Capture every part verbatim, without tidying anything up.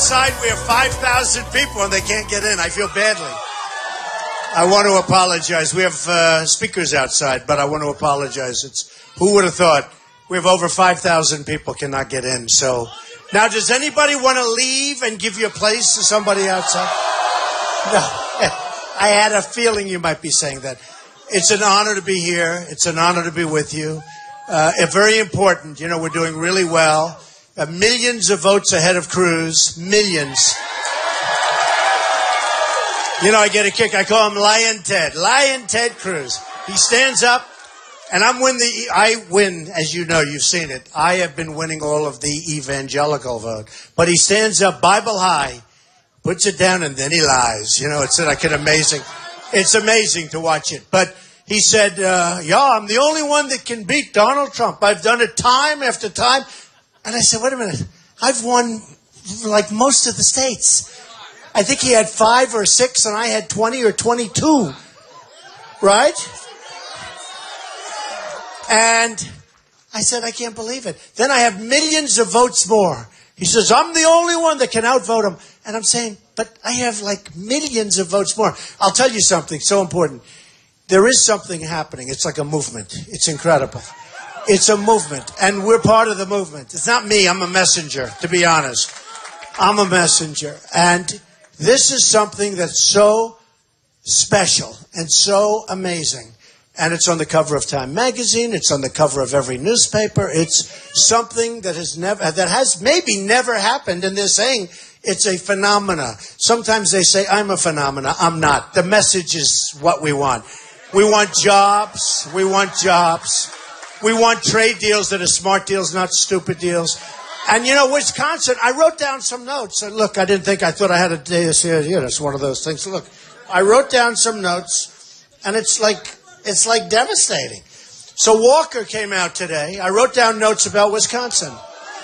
outside we have five thousand people and they can't get in. I feel badly. I want to apologize. We have uh, speakers outside, but I want to apologize. It's who would have thought we have over five thousand people cannot get in. So now, does anybody want to leave and give your place to somebody outside? No. I had a feeling you might be saying that. It's an honor to be here. It's an honor to be with you. Uh, it's very important. You know, we're doing really well. Uh, millions of votes ahead of Cruz. Millions. You know, I get a kick. I call him Lion Ted. Lion Ted Cruz. He stands up, and I'm win the. I win, as you know, you've seen it. I have been winning all of the evangelical vote. But he stands up, Bible high, puts it down, and then he lies. You know, it's like an amazing. It's amazing to watch it. But he said, uh, "Yeah, I'm the only one that can beat Donald Trump. I've done it time after time." And I said, "Wait a minute. I've won like most of the states." I think he had five or six, and I had twenty or twenty-two, right? And I said, I can't believe it. Then I have millions of votes more. He says, I'm the only one that can outvote him. And I'm saying, but I have like millions of votes more. I'll tell you something so important. There is something happening. It's like a movement. It's incredible. It's a movement, and we're part of the movement. It's not me. I'm a messenger, to be honest. I'm a messenger. And this is something that's so special and so amazing. And it's on the cover of Time magazine. It's on the cover of every newspaper. It's something that has never, that has maybe never happened. And they're saying it's a phenomena. Sometimes they say, I'm a phenomena. I'm not. The message is what we want. We want jobs. We want jobs. We want trade deals that are smart deals, not stupid deals. And, you know, Wisconsin, I wrote down some notes. And look, I didn't think, I thought I had a day this here. You know, it's one of those things. Look, I wrote down some notes, and it's like, it's like devastating. So Walker came out today. I wrote down notes about Wisconsin.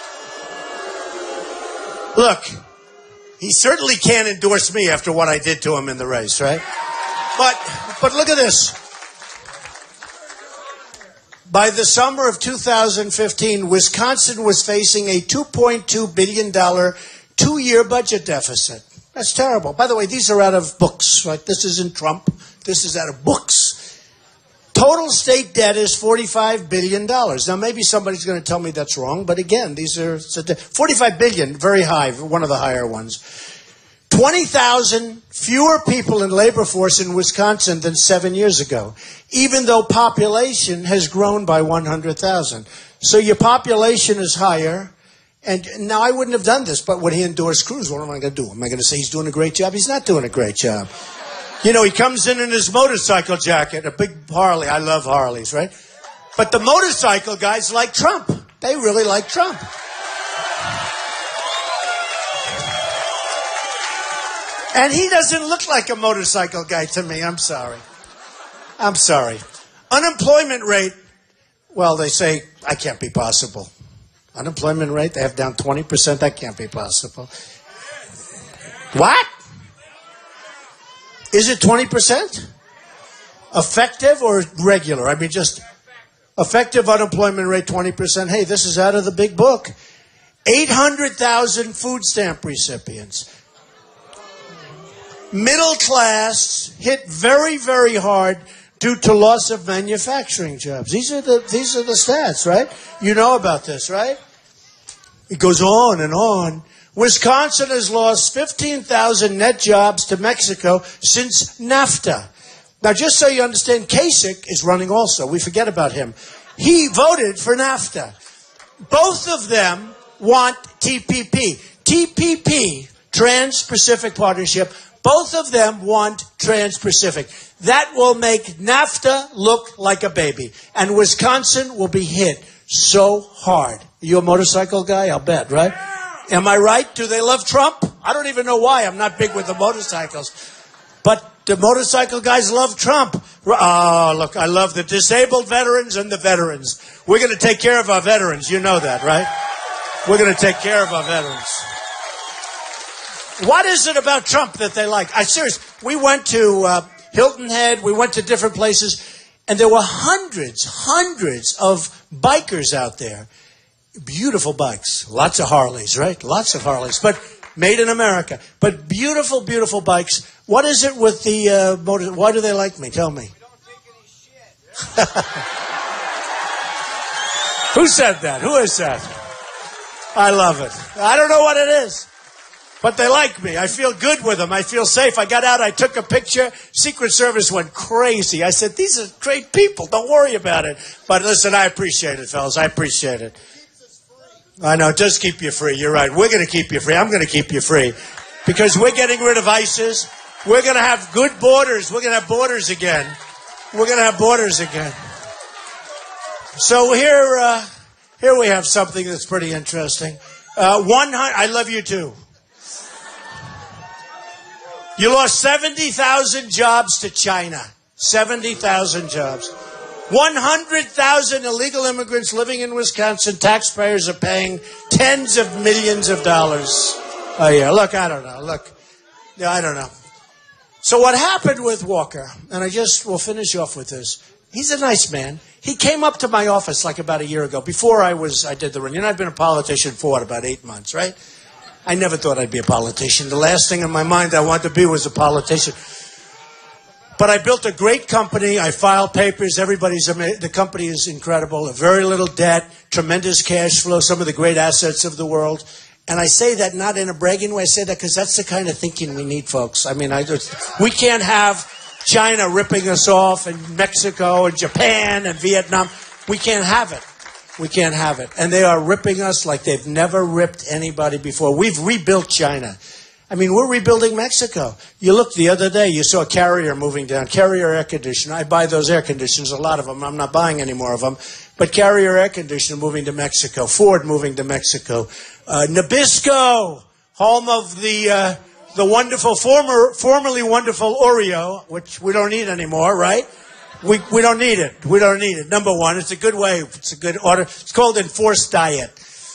Look, he certainly can't endorse me after what I did to him in the race, right? But, but look at this. By the summer of two thousand fifteen, Wisconsin was facing a two point two billion dollars two-year budget deficit. That's terrible. By the way, these are out of books, right? This isn't Trump. This is out of books. Total state debt is forty-five billion dollars. Now, maybe somebody's going to tell me that's wrong, but again, these are forty-five billion dollars, very high, one of the higher ones. twenty thousand fewer people in labor force in Wisconsin than seven years ago, even though population has grown by one hundred thousand. So your population is higher. And now I wouldn't have done this, but when he endorsed Cruz, what am I going to do? Am I going to say he's doing a great job? He's not doing a great job. You know, he comes in in his motorcycle jacket, a big Harley. I love Harleys, right? But the motorcycle guys like Trump. They really like Trump. And he doesn't look like a motorcycle guy to me. I'm sorry. I'm sorry. Unemployment rate, well, they say, I can't be possible. Unemployment rate, they have down twenty percent. That can't be possible. What? Is it twenty percent? Effective or regular? I mean, just effective unemployment rate, twenty percent. Hey, this is out of the big book. eight hundred thousand food stamp recipients. Middle class hit very, very hard due to loss of manufacturing jobs. These are the these are the stats, right? You know about this, right? It goes on and on. Wisconsin has lost fifteen thousand net jobs to Mexico since NAFTA. Now, just so you understand, Kasich is running also. We forget about him. He voted for NAFTA. Both of them want T P P. T P P, Trans-Pacific Partnership. Both of them want Trans-Pacific. That will make NAFTA look like a baby. And Wisconsin will be hit so hard. You a motorcycle guy? I'll bet, right? Am I right? Do they love Trump? I don't even know why. I'm not big with the motorcycles. But the motorcycle guys love Trump. Oh, look, I love the disabled veterans and the veterans. We're going to take care of our veterans. You know that, right? We're going to take care of our veterans. What is it about Trump that they like? I seriously, we went to uh, Hilton Head. We went to different places. And there were hundreds, hundreds of bikers out there. Beautiful bikes. Lots of Harleys, right? Lots of Harleys. But Made in America. But beautiful, beautiful bikes. What is it with the uh, motor? Why do they like me? Tell me. We don't take any shit. Who said that? Who has said? I love it. I don't know what it is. But they like me. I feel good with them. I feel safe. I got out. I took a picture. Secret Service went crazy. I said, these are great people. Don't worry about it. But listen, I appreciate it, fellas. I appreciate it. I know. It does keep you free. You're right. We're going to keep you free. I'm going to keep you free. Because we're getting rid of ISIS. We're going to have good borders. We're going to have borders again. We're going to have borders again. So here, uh, here we have something that's pretty interesting. Uh, one hundred. I love you too. You lost seventy thousand jobs to China. seventy thousand jobs. one hundred thousand illegal immigrants living in Wisconsin. Taxpayers are paying tens of millions of dollars a year. Look, I don't know. Look, yeah, I don't know. So what happened with Walker, and I just will finish off with this. He's a nice man. He came up to my office like about a year ago, before I was, I did the run. You know, I've been a politician for what, about eight months, right? I never thought I'd be a politician. The last thing in my mind I wanted to be was a politician. But I built a great company. I filed papers. Everybody's amazing. The company is incredible. A very little debt, tremendous cash flow, some of the great assets of the world. And I say that not in a bragging way. I say that because that's the kind of thinking we need, folks. I mean, I just, we can't have China ripping us off, and Mexico and Japan and Vietnam. We can't have it. We can't have it. And they are ripping us like they've never ripped anybody before. We've rebuilt China. I mean, we're rebuilding Mexico. You looked the other day, you saw Carrier moving down. Carrier air conditioner. I buy those air conditioners, a lot of them. I'm not buying any more of them. But Carrier air conditioner moving to Mexico. Ford moving to Mexico. Uh, Nabisco, home of the uh, the wonderful, former, formerly wonderful Oreo, which we don't need anymore, right? We we don't need it. We don't need it. Number one, it's a good way. It's a good order. It's called enforced diet.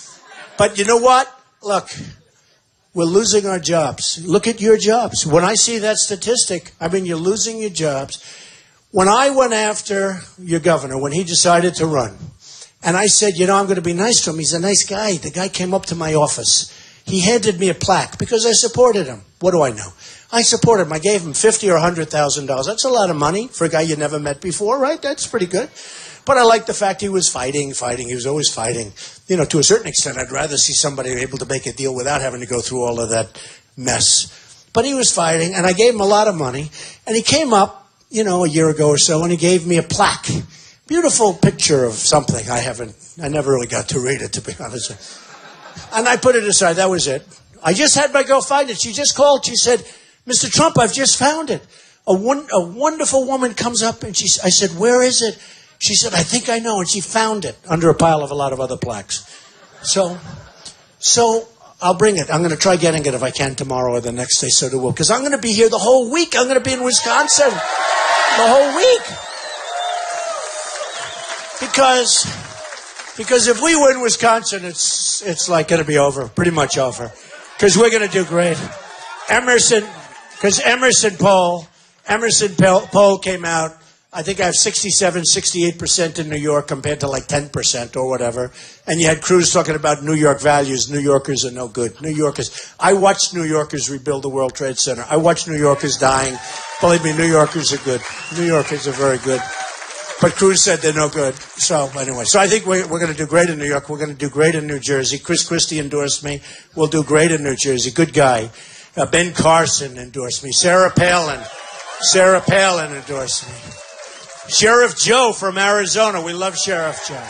But you know what? Look, we're losing our jobs. Look at your jobs. When I see that statistic, I mean, you're losing your jobs. When I went after your governor, when he decided to run, and I said, you know, I'm going to be nice to him. He's a nice guy. The guy came up to my office. He handed me a plaque because I supported him. What do I know? I supported him. I gave him fifty thousand dollars or one hundred thousand dollars. That's a lot of money for a guy you never met before, right? That's pretty good. But I like the fact he was fighting, fighting. He was always fighting. You know, to a certain extent, I'd rather see somebody able to make a deal without having to go through all of that mess. But he was fighting, and I gave him a lot of money. And he came up, you know, a year ago or so, and he gave me a plaque. Beautiful picture of something. I haven't, I never really got to read it, to be honest. And I put it aside. That was it. I just had my girl find it. She just called. She said, Mister Trump, I've just found it. A, one, a wonderful woman comes up, and she, I said, where is it? She said, I think I know. And she found it under a pile of a lot of other plaques. So, so I'll bring it. I'm going to try getting it if I can tomorrow or the next day. So do will. Because I'm going to be here the whole week. I'm going to be in Wisconsin the whole week. Because, because if we win Wisconsin, it's, it's like going to be over. Pretty much over. Because we're going to do great. Emerson, because Emerson poll, Emerson poll came out. I think I have sixty-seven, sixty-eight percent in New York compared to like ten percent or whatever. And you had Cruz talking about New York values. New Yorkers are no good. New Yorkers. I watched New Yorkers rebuild the World Trade Center. I watched New Yorkers dying. Believe me, New Yorkers are good. New Yorkers are very good. But Cruz said they're no good. So anyway, so I think we're, we're going to do great in New York. We're going to do great in New Jersey. Chris Christie endorsed me. We'll do great in New Jersey. Good guy. Uh, Ben Carson endorsed me. Sarah Palin. Sarah Palin endorsed me. Sheriff Joe from Arizona. We love Sheriff Joe.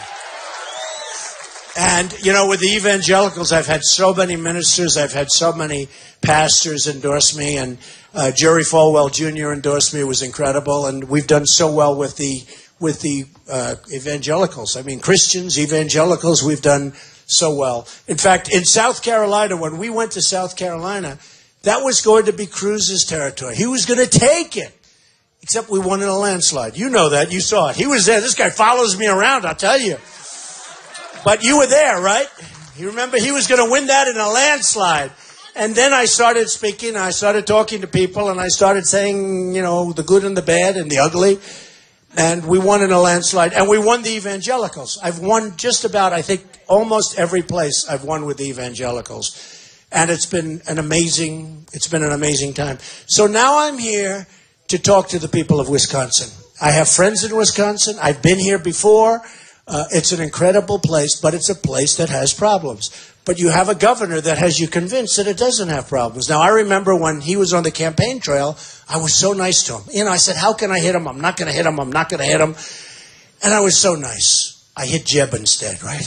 And, you know, with the evangelicals, I've had so many ministers. I've had so many pastors endorse me. And uh, Jerry Falwell Junior endorsed me. It was incredible. And we've done so well with the with the uh, evangelicals. I mean, Christians, evangelicals, we've done so well. In fact, in South Carolina, when we went to South Carolina, that was going to be Cruz's territory. He was going to take it. Except we won in a landslide. You know that. You saw it. He was there. This guy follows me around, I'll tell you. But you were there, right? You remember he was going to win that in a landslide. And then I started speaking. I started talking to people. And I started saying, you know, the good and the bad and the ugly. And we won in a landslide. And we won the evangelicals. I've won just about, I think, almost every place I've won with the evangelicals. And it's been an amazing, it's been an amazing time. So now I'm here to talk to the people of Wisconsin. I have friends in Wisconsin. I've been here before. Uh, it's an incredible place, but it's a place that has problems. But you have a governor that has you convinced that it doesn't have problems. Now, I remember when he was on the campaign trail, I was so nice to him. You know, I said, how can I hit him? I'm not going to hit him. I'm not going to hit him. And I was so nice. I hit Jeb instead, right?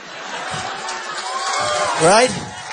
Right?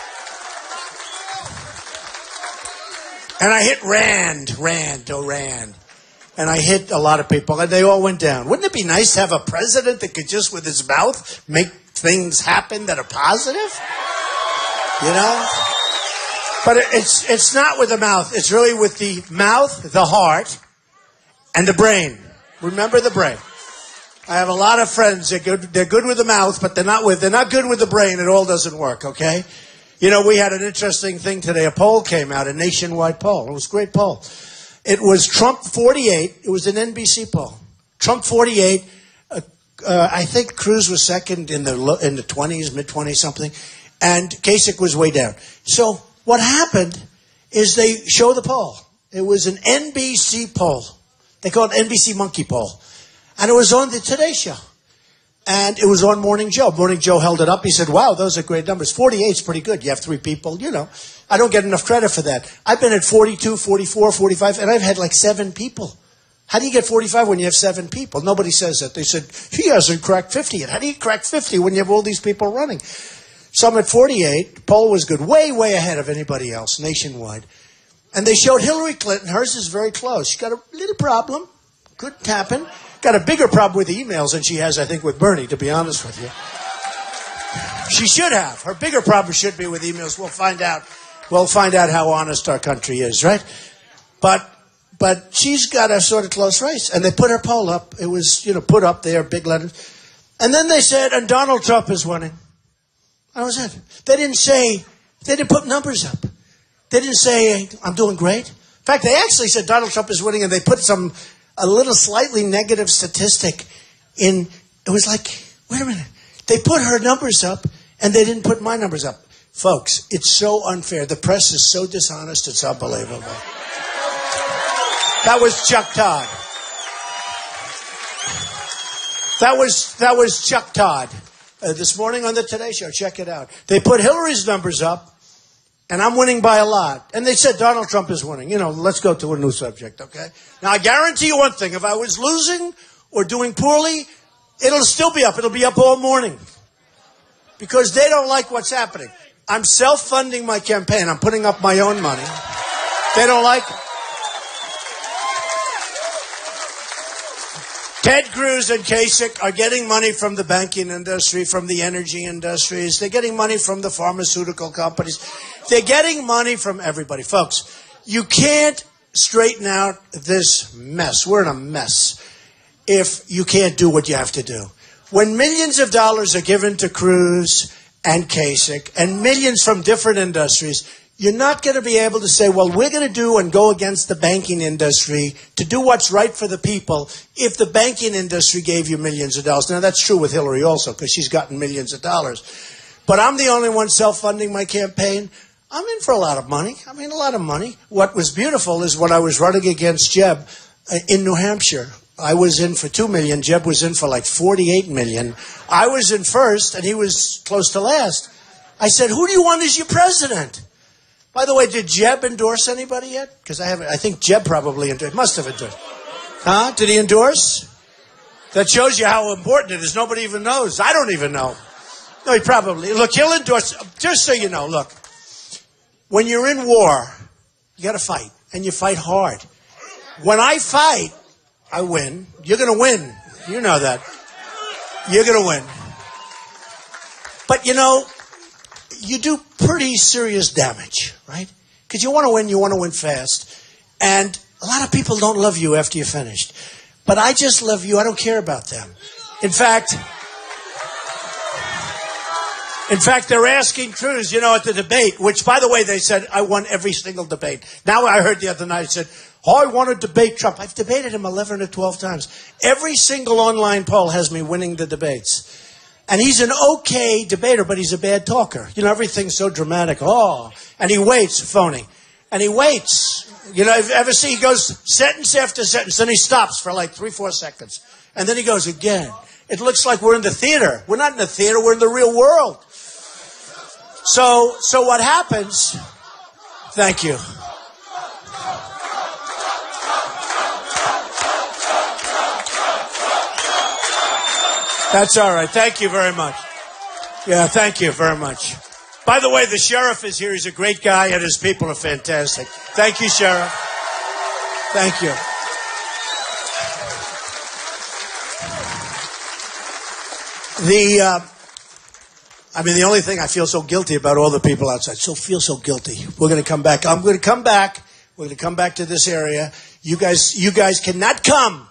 And I hit Rand, Rand, oh Rand. And I hit a lot of people, and they all went down. Wouldn't it be nice to have a president that could just, with his mouth, make things happen that are positive? You know? But it's it's not with the mouth. It's really with the mouth, the heart, and the brain. Remember the brain. I have a lot of friends. They're good, they're good with the mouth, but they're not with they're not good with the brain. It all doesn't work, okay? You know, we had an interesting thing today. A poll came out, a nationwide poll. It was a great poll. It was Trump forty-eight. It was an N B C poll. Trump forty-eight. Uh, uh, I think Cruz was second in the in the twenties, mid twenties, something, and Kasich was way down. So what happened is they show the poll. It was an N B C poll. They call it N B C Monkey Poll, and it was on the Today Show, and it was on Morning Joe. Morning Joe held it up. He said, "Wow, those are great numbers. forty-eight is pretty good. You have three people, you know." I don't get enough credit for that. I've been at forty-two, forty-four, forty-five, and I've had like seven people. How do you get forty-five when you have seven people? Nobody says that. They said, he hasn't cracked fifty yet. How do you crack fifty when you have all these people running? So I'm at forty-eight. The poll was good. Way, way ahead of anybody else nationwide. And they showed Hillary Clinton. Hers is very close. She's got a little problem. Good tapping. Got a bigger problem with emails than she has, I think, with Bernie, to be honest with you. She should have. Her bigger problem should be with emails. We'll find out. We'll find out how honest our country is, right? But but she's got a sort of close race. And they put her poll up. It was, you know, put up there, big letters. And then they said, and Donald Trump is winning. That was it. They didn't say, they didn't put numbers up. They didn't say, I'm doing great. In fact, they actually said Donald Trump is winning, and they put some, a little slightly negative statistic in. It was like, wait a minute. They put her numbers up, and they didn't put my numbers up. Folks, it's so unfair. The press is so dishonest, it's unbelievable. That was Chuck Todd. That was that was Chuck Todd. Uh, this morning on the Today Show, check it out. They put Hillary's numbers up, and I'm winning by a lot. And they said Donald Trump is winning. You know, let's go to a new subject, okay? Now, I guarantee you one thing. If I was losing or doing poorly, it'll still be up. It'll be up all morning. Because they don't like what's happening. I'm self-funding my campaign. I'm putting up my own money. They don't like it. Ted Cruz and Kasich are getting money from the banking industry, from the energy industries. They're getting money from the pharmaceutical companies. They're getting money from everybody. Folks, you can't straighten out this mess. We're in a mess if you can't do what you have to do. When millions of dollars are given to Cruz and Kasich, and millions from different industries, you're not going to be able to say, well, we're going to do and go against the banking industry to do what's right for the people if the banking industry gave you millions of dollars. Now, that's true with Hillary also, because she's gotten millions of dollars. But I'm the only one self-funding my campaign. I'm in for a lot of money. I mean, a lot of money. What was beautiful is when I was running against Jeb uh, in New Hampshire, I was in for two million dollars. Jeb was in for like forty-eight million dollars. I was in first, and he was close to last. I said, who do you want as your president? By the way, did Jeb endorse anybody yet? Because I haven't. I think Jeb probably endorsed. Must have endorsed. Huh? Did he endorse? That shows you how important it is. Nobody even knows. I don't even know. No, he probably. Look, he'll endorse. Just so you know, look. When you're in war, you got to fight. And you fight hard. When I fight, I win. You're going to win. You know that. You're going to win. But, you know, you do pretty serious damage, right? Because you want to win, you want to win fast. And a lot of people don't love you after you're finished. But I just love you. I don't care about them. In fact, in fact, they're asking Cruz, you know, at the debate, which, by the way, they said, I won every single debate. Now I heard the other night, it said, oh, I want to debate Trump. I've debated him eleven or twelve times. Every single online poll has me winning the debates. And he's an okay debater, but he's a bad talker. You know, everything's so dramatic. Oh, and he waits, phony. And he waits. You know, if ever see, he goes sentence after sentence, then he stops for like three, four seconds. And then he goes again. It looks like we're in the theater. We're not in the theater, we're in the real world. So, so what happens, thank you. That's all right. Thank you very much. Yeah, thank you very much. By the way, the sheriff is here. He's a great guy, and his people are fantastic. Thank you, Sheriff. Thank you. The, uh, I mean, the only thing I feel so guilty about all the people outside. So feel so guilty. We're going to come back. I'm going to come back. We're going to come back to this area. You guys, you guys cannot come.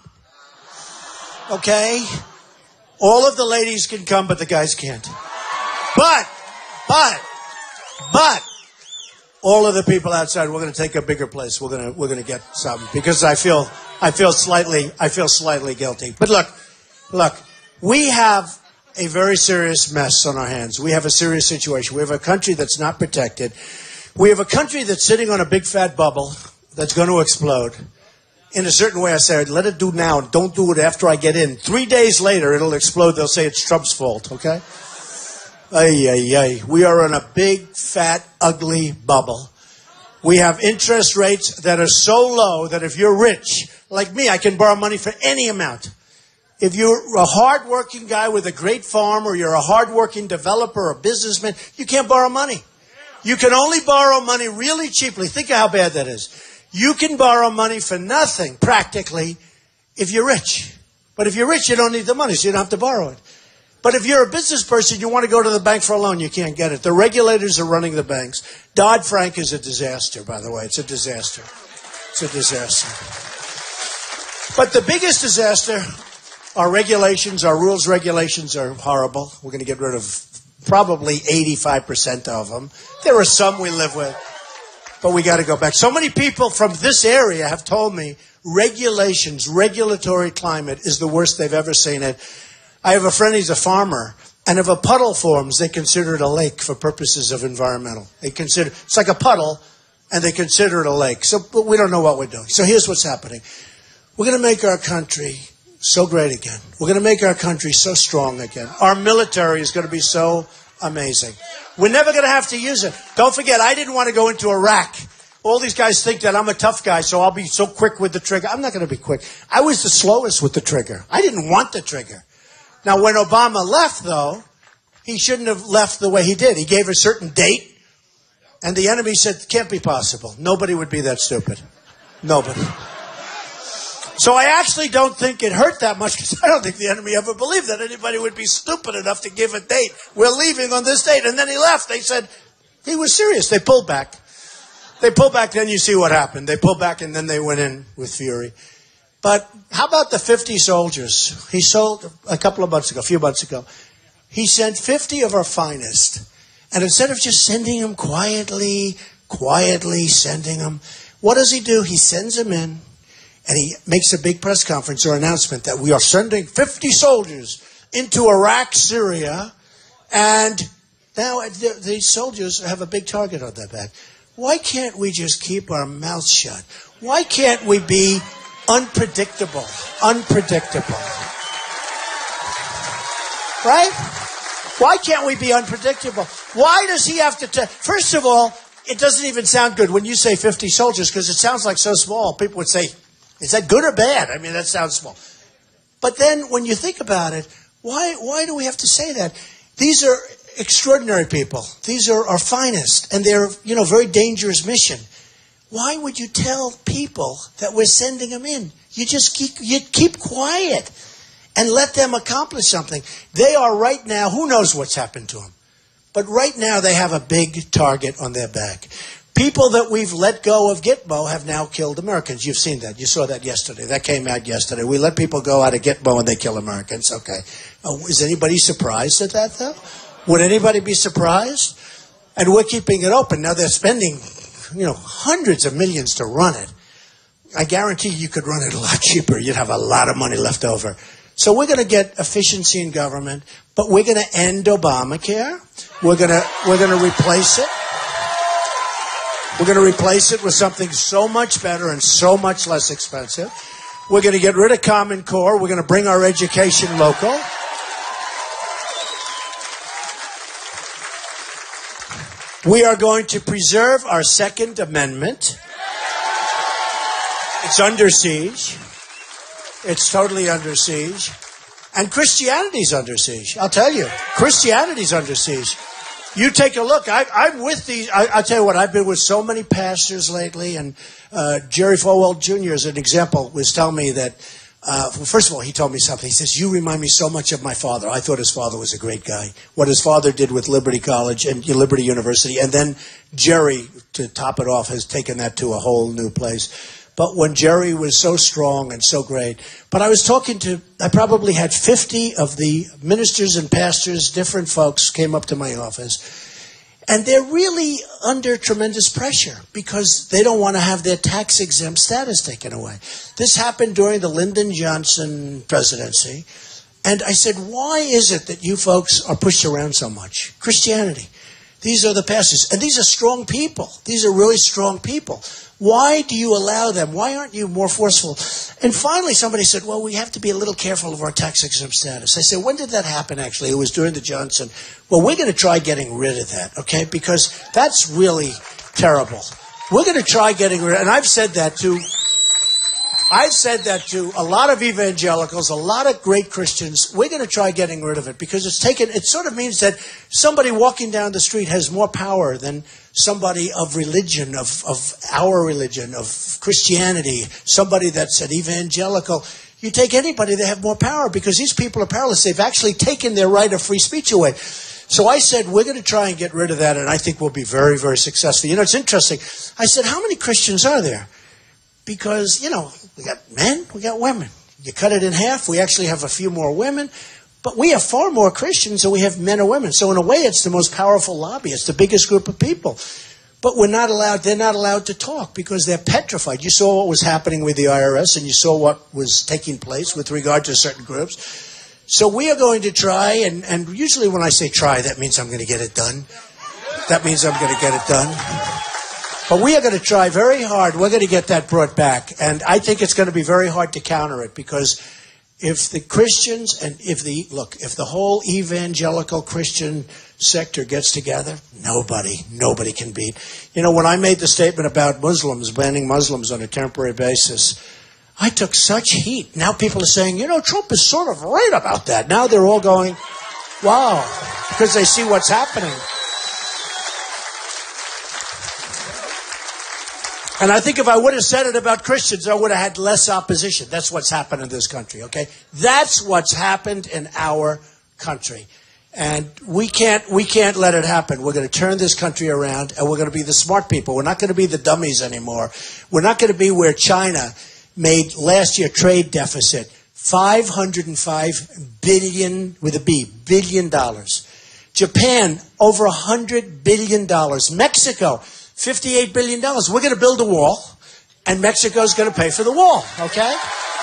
Okay? All of the ladies can come, but the guys can't. But, but, but, all of the people outside, we're going to take a bigger place. We're going to, we're going to get something because I feel, I feel slightly, I feel slightly guilty. But look, look, we have a very serious mess on our hands. We have a serious situation. We have a country that's not protected. We have a country that's sitting on a big fat bubble that's going to explode. In a certain way, I say, let it do now. Don't do it after I get in. Three days later, it'll explode. They'll say it's Trump's fault, okay? Ay, ay, ay. We are in a big, fat, ugly bubble. We have interest rates that are so low that if you're rich, like me, I can borrow money for any amount. If you're a hard-working guy with a great farm or you're a hard-working developer or businessman, you can't borrow money. You can only borrow money really cheaply. Think of how bad that is. You can borrow money for nothing, practically, if you're rich. But if you're rich, you don't need the money, so you don't have to borrow it. But if you're a business person, you want to go to the bank for a loan, you can't get it. The regulators are running the banks. Dodd-Frank is a disaster, by the way. It's a disaster. It's a disaster. But the biggest disaster, our regulations, our rules regulations are horrible. We're going to get rid of probably eighty-five percent of them. There are some we live with. But we got to go back. So many people from this area have told me regulations, regulatory climate is the worst they've ever seen it. I have a friend, he's a farmer, and if a puddle forms, they consider it a lake for purposes of environmental. They consider, it's like a puddle, and they consider it a lake. So but we don't know what we're doing. So here's what's happening. We're going to make our country so great again. We're going to make our country so strong again. Our military is going to be so amazing. We're never going to have to use it. Don't forget, I didn't want to go into Iraq. All these guys think that I'm a tough guy, so I'll be so quick with the trigger. I'm not going to be quick. I was the slowest with the trigger. I didn't want the trigger. Now, when Obama left, though, he shouldn't have left the way he did. He gave a certain date, and the enemy said, it can't be possible. Nobody would be that stupid. Nobody. So I actually don't think it hurt that much because I don't think the enemy ever believed that anybody would be stupid enough to give a date. We're leaving on this date. And then he left. They said he was serious. They pulled back. They pulled back. Then you see what happened. They pulled back and then they went in with fury. But how about the fifty soldiers? He sold a couple of months ago, a few months ago. He sent fifty of our finest. And instead of just sending them quietly, quietly sending them, what does he do? He sends them in. And he makes a big press conference or announcement that we are sending fifty soldiers into Iraq, Syria, and now these soldiers have a big target on their back. Why can't we just keep our mouths shut? Why can't we be unpredictable? Unpredictable. Right? Why can't we be unpredictable? Why does he have to tell? First of all, it doesn't even sound good when you say fifty soldiers because it sounds like so small. People would say, is that good or bad? I mean, that sounds small. But then when you think about it, why why do we have to say that? These are extraordinary people. These are our finest, and they're, you know, very dangerous mission. Why would you tell people that we're sending them in? You just keep you keep quiet and let them accomplish something. They are right now, who knows what's happened to them? But right now they have a big target on their back. People that we've let go of Gitmo have now killed Americans. You've seen that. You saw that yesterday. That came out yesterday. We let people go out of Gitmo and they kill Americans. Okay. Oh, is anybody surprised at that, though? Would anybody be surprised? And we're keeping it open. Now they're spending, you know, hundreds of millions to run it. I guarantee you could run it a lot cheaper. You'd have a lot of money left over. So we're going to get efficiency in government, but we're going to end Obamacare. We're going to we're going to replace it. We're going to replace it with something so much better and so much less expensive. We're going to get rid of Common Core. We're going to bring our education local. We are going to preserve our Second Amendment. It's under siege. It's totally under siege. And Christianity's under siege. I'll tell you. Christianity's under siege. You take a look. I, I'm with these. I, I'll tell you what. I've been with so many pastors lately. And uh, Jerry Falwell Junior, as an example, was telling me that, uh, well, first of all, he told me something. He says, you remind me so much of my father. I thought his father was a great guy. What his father did with Liberty College and Liberty University. And then Jerry, to top it off, has taken that to a whole new place. But when Jerry was so strong and so great. But I was talking to, I probably had fifty of the ministers and pastors, different folks came up to my office. And they're really under tremendous pressure because they don't want to have their tax-exempt status taken away. This happened during the Lyndon Johnson presidency. And I said, why is it that you folks are pushed around so much? Christianity. These are the pastors. And these are strong people. These are really strong people. Why do you allow them? Why aren't you more forceful? And finally somebody said, well, we have to be a little careful of our tax-exempt status. I said, when did that happen, actually? It was during the Johnson. Well, we're going to try getting rid of that, okay? Because that's really terrible. We're going to try getting rid of it. And I've said that to... I've said that to a lot of evangelicals, a lot of great Christians. We're going to try getting rid of it because it's taken, it sort of means that somebody walking down the street has more power than somebody of religion, of, of our religion, of Christianity, somebody that's an evangelical. You take anybody, they have more power because these people are powerless. They've actually taken their right of free speech away. So I said, we're going to try and get rid of that, and I think we'll be very, very successful. You know, it's interesting. I said, how many Christians are there? Because, you know, we got men, we got women. You cut it in half, we actually have a few more women. But we have far more Christians than we have men or women. So in a way, it's the most powerful lobby. It's the biggest group of people. But we're not allowed, they're not allowed to talk because they're petrified. You saw what was happening with the I R S and you saw what was taking place with regard to certain groups. So we are going to try, and, and usually when I say try, that means I'm going to get it done. That means I'm going to get it done. But we are going to try very hard. We're going to get that brought back. And I think it's going to be very hard to counter it because if the Christians and if the, look, if the whole evangelical Christian sector gets together, nobody, nobody can beat. You know, when I made the statement about Muslims, banning Muslims on a temporary basis, I took such heat. Now people are saying, you know, Trump is sort of right about that. Now they're all going, wow, because they see what's happening. And I think if I would have said it about Christians, I would have had less opposition. That's what's happened in this country, okay? That's what's happened in our country. And we can't, we can't let it happen. We're going to turn this country around, and we're going to be the smart people. We're not going to be the dummies anymore. We're not going to be where China made last year trade deficit five hundred five billion, with a B, billion dollars. Japan, over one hundred billion dollars. Mexico, fifty-eight billion dollars. We're going to build a wall, and Mexico's going to pay for the wall, okay?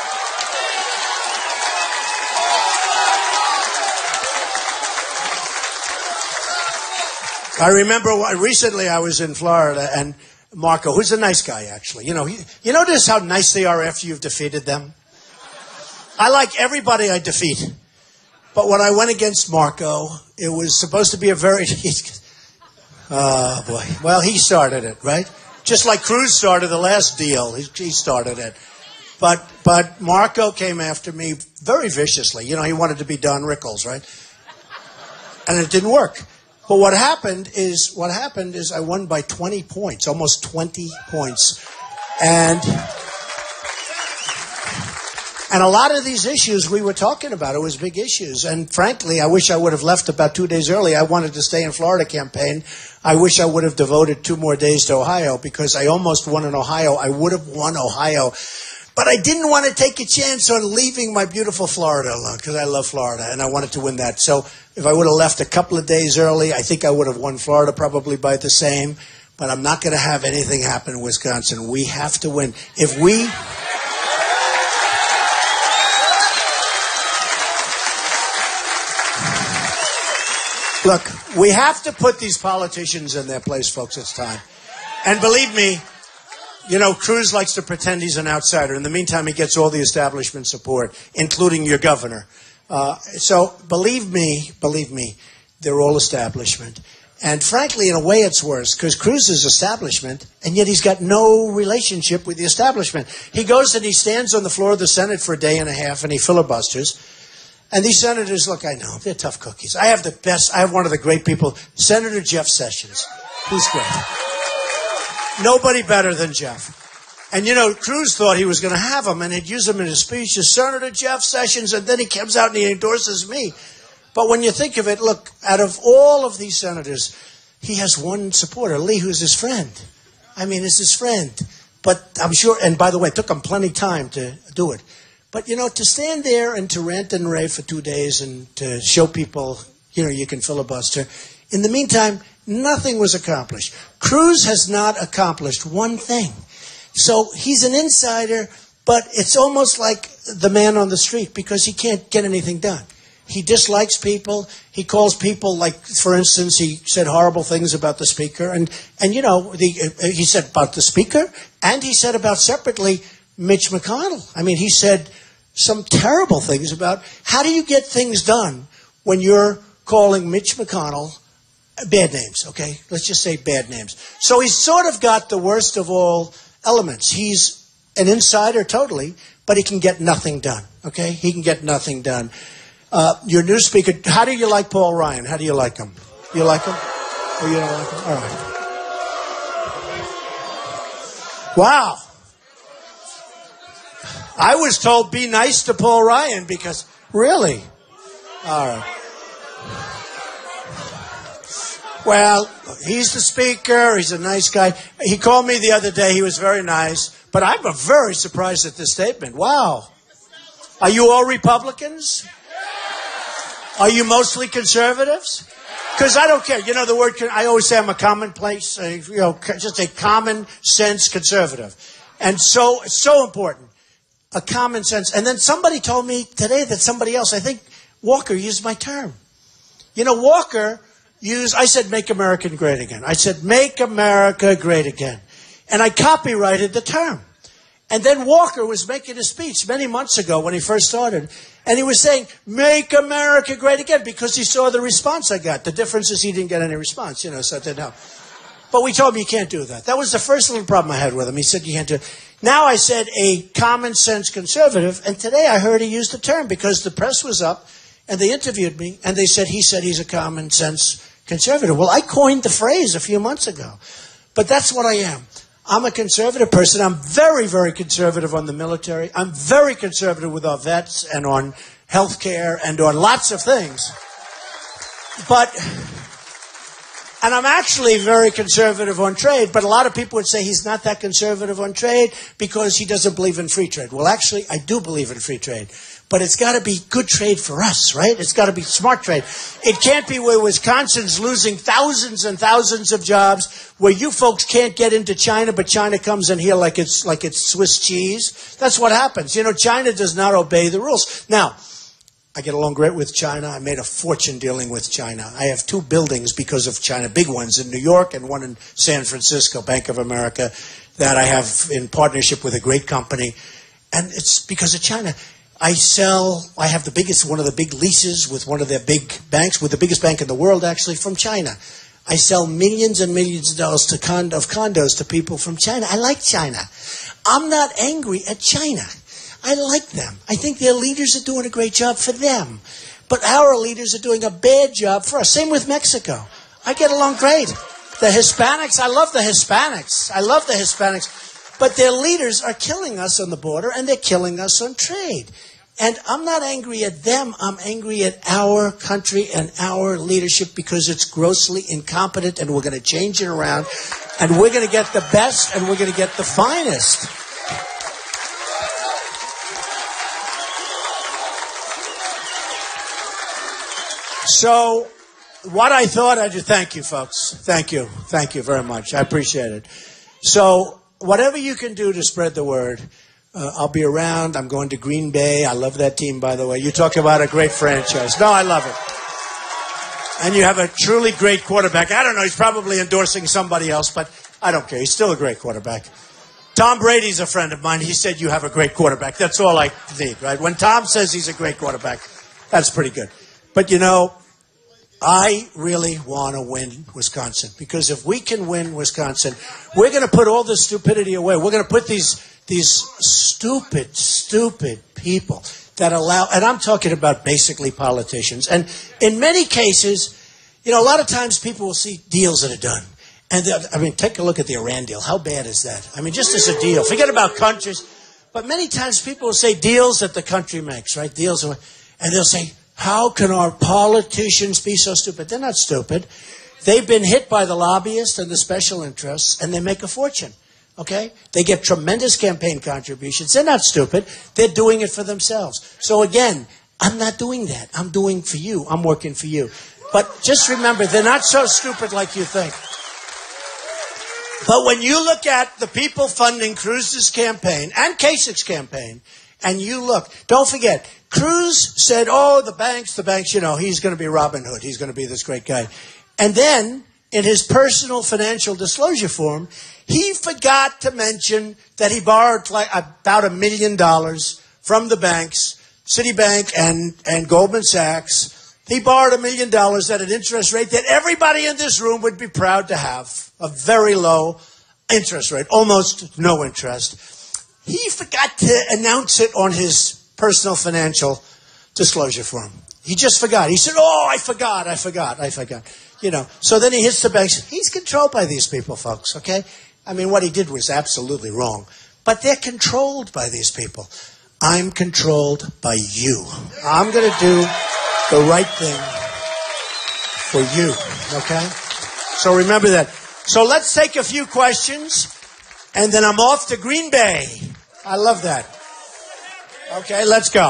I remember recently I was in Florida, and Marco, who's a nice guy, actually. You know, he, you notice how nice they are after you've defeated them? I like everybody I defeat. But when I went against Marco, it was supposed to be a very... Oh, boy. Well, he started it, right? Just like Cruz started the last deal. He, he started it. But but Marco came after me very viciously. You know, he wanted to be Don Rickles, right? And it didn't work. But what happened is, what happened is I won by twenty points, almost twenty points. And... And a lot of these issues we were talking about, it was big issues. And frankly, I wish I would have left about two days early. I wanted to stay in Florida campaign. I wish I would have devoted two more days to Ohio because I almost won in Ohio. I would have won Ohio. But I didn't want to take a chance on leaving my beautiful Florida alone because I love Florida and I wanted to win that. So if I would have left a couple of days early, I think I would have won Florida probably by the same. But I'm not going to have anything happen in Wisconsin. We have to win. If we... Look, we have to put these politicians in their place, folks. It's time. And believe me, you know, Cruz likes to pretend he's an outsider. In the meantime, he gets all the establishment support, including your governor. Uh, so believe me, believe me, they're all establishment. And frankly, in a way, it's worse, because Cruz is establishment, and yet he's got no relationship with the establishment. He goes and he stands on the floor of the Senate for a day and a half, and he filibusters. And these senators, look, I know, they're tough cookies. I have the best, I have one of the great people, Senator Jeff Sessions. He's great. Nobody better than Jeff. And, you know, Cruz thought he was going to have him, and he'd use him in his speech as Senator Jeff Sessions, and then he comes out and he endorses me. But when you think of it, look, out of all of these senators, he has one supporter, Lee, who's his friend. I mean, it's his friend. But I'm sure, and by the way, it took him plenty of time to do it. But, you know, to stand there and to rant and rave for two days and to show people, you know, you can filibuster. In the meantime, nothing was accomplished. Cruz has not accomplished one thing. So he's an insider, but it's almost like the man on the street because he can't get anything done. He dislikes people. He calls people, like, for instance, he said horrible things about the speaker. And, and you know, the, uh, he said about the speaker, and he said about, separately, Mitch McConnell. I mean, he said some terrible things about how do you get things done when you're calling Mitch McConnell bad names, okay? Let's just say bad names. So he's sort of got the worst of all elements. He's an insider totally, but he can get nothing done, okay? He can get nothing done. Uh, your new speaker, how do you like Paul Ryan? How do you like him? Do you like him? Or you don't like him? All right. Wow. I was told be nice to Paul Ryan because, really? All right. Well, he's the speaker. He's a nice guy. He called me the other day. He was very nice. But I'm very surprised at this statement. Wow. Are you all Republicans? Are you mostly conservatives? Because I don't care. You know, the word, I always say I'm a commonplace, uh, you know, just a common sense conservative. And so, it's so important. A common sense. And then somebody told me today that somebody else, I think Walker used my term. You know, Walker used, I said, make America great again. I said, make America great again. And I copyrighted the term. And then Walker was making a speech many months ago when he first started. And he was saying, make America great again, because he saw the response I got. The difference is he didn't get any response, you know, so I didn't help. But we told him you can't do that. That was the first little problem I had with him. He said you can't do it. Now I said a common sense conservative, and today I heard he used the term because the press was up and they interviewed me and they said he said he's a common sense conservative. Well, I coined the phrase a few months ago. But that's what I am. I'm a conservative person. I'm very, very conservative on the military. I'm very conservative with our vets and on health care and on lots of things. But, and I'm actually very conservative on trade, but a lot of people would say he's not that conservative on trade because he doesn't believe in free trade. Well, actually, I do believe in free trade. But it's got to be good trade for us, right? It's got to be smart trade. It can't be where Wisconsin's losing thousands and thousands of jobs, where you folks can't get into China, but China comes in here like it's like it's Swiss cheese. That's what happens. You know, China does not obey the rules. Now, I get along great with China. I made a fortune dealing with China. I have two buildings because of China, big ones in New York and one in San Francisco, Bank of America, that I have in partnership with a great company. And it's because of China. I sell, I have the biggest, one of the big leases with one of their big banks, with the biggest bank in the world, actually, from China. I sell millions and millions of dollars to con- of condos to people from China. I like China. I'm not angry at China. I like them. I think their leaders are doing a great job for them. But our leaders are doing a bad job for us. Same with Mexico. I get along great. The Hispanics, I love the Hispanics. I love the Hispanics. But their leaders are killing us on the border, and they're killing us on trade. And I'm not angry at them. I'm angry at our country and our leadership because it's grossly incompetent, and we're going to change it around. And we're going to get the best, and we're going to get the finest. So what I thought I'd do, thank you, folks. Thank you. Thank you very much. I appreciate it. So whatever you can do to spread the word, uh, I'll be around. I'm going to Green Bay. I love that team, by the way. You talk about a great franchise. No, I love it. And you have a truly great quarterback. I don't know, he's probably endorsing somebody else, but I don't care. He's still a great quarterback. Tom Brady's a friend of mine. He said you have a great quarterback. That's all I need, right? When Tom says he's a great quarterback, that's pretty good. But, you know, I really want to win Wisconsin, because if we can win Wisconsin, we're going to put all this stupidity away. We're going to put these these stupid, stupid people that allow, and I'm talking about basically politicians. And in many cases, you know, a lot of times people will see deals that are done. And, I mean, take a look at the Iran deal. How bad is that? I mean, just as a deal. Forget about countries. But many times people will say deals that the country makes, right? Deals, and they'll say, how can our politicians be so stupid? They're not stupid. They've been hit by the lobbyists and the special interests, and they make a fortune, okay? They get tremendous campaign contributions. They're not stupid. They're doing it for themselves. So, again, I'm not doing that. I'm doing for you. I'm working for you. But just remember, they're not so stupid like you think. But when you look at the people funding Cruz's campaign and Kasich's campaign, and you look, don't forget, Cruz said, oh, the banks, the banks, you know, he's going to be Robin Hood. He's going to be this great guy. And then, in his personal financial disclosure form, he forgot to mention that he borrowed like about a million dollars from the banks, Citibank and, and Goldman Sachs. He borrowed a million dollars at an interest rate that everybody in this room would be proud to have, a very low interest rate, almost no interest. He forgot to announce it on his personal financial disclosure form. He just forgot. He said, oh, I forgot, I forgot, I forgot. You know, so then he hits the banks. He's controlled by these people, folks, okay? I mean, what he did was absolutely wrong. But they're controlled by these people. I'm controlled by you. I'm going to do the right thing for you, okay? So remember that. So let's take a few questions, and then I'm off to Green Bay. I love that. Okay, let's go.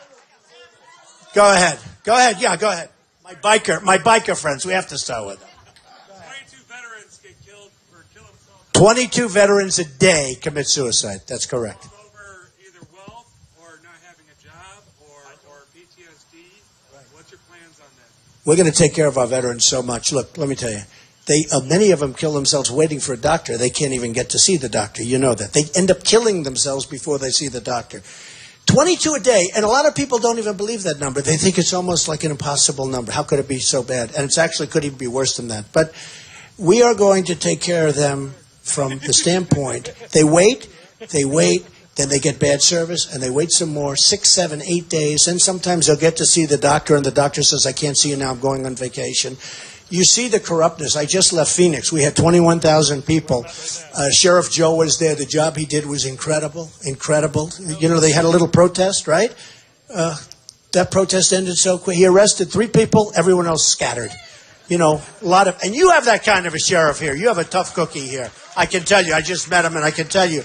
Go ahead. Go ahead. Yeah, go ahead. My biker, my biker friends, we have to start with them. twenty-two veterans get killed or kill themselves. twenty-two veterans a day commit suicide. That's correct. Over either wealth or not having a job or, or P T S D. Right. What's your plans on that? We're going to take care of our veterans so much. Look, let me tell you. They, uh, many of them kill themselves waiting for a doctor. They can't even get to see the doctor. You know that. They end up killing themselves before they see the doctor. twenty-two a day, and a lot of people don't even believe that number. They think it's almost like an impossible number. How could it be so bad? And it's actually could even be worse than that. But we are going to take care of them from the standpoint, they wait, they wait, then they get bad service, and they wait some more, six, seven, eight days, and sometimes they'll get to see the doctor, and the doctor says, I can't see you now, I'm going on vacation. You see the corruptness. I just left Phoenix. We had twenty-one thousand people. Uh, Sheriff Joe was there. The job he did was incredible, incredible. You know, they had a little protest, right? Uh, that protest ended so quick. He arrested three people. Everyone else scattered. You know, a lot of, and you have that kind of a sheriff here. You have a tough cookie here. I can tell you. I just met him, and I can tell you.